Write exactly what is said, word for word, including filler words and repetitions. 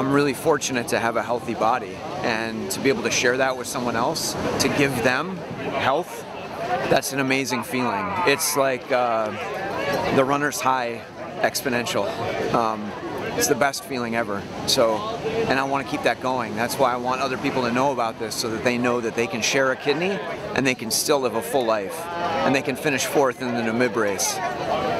I'm really fortunate to have a healthy body, and to be able to share that with someone else, to give them health, that's an amazing feeling. It's like uh, the runner's high exponential. Um, it's the best feeling ever. So, and I want to keep that going. That's why I want other people to know about this, so that they know that they can share a kidney and they can still live a full life, and they can finish fourth in the Namib race.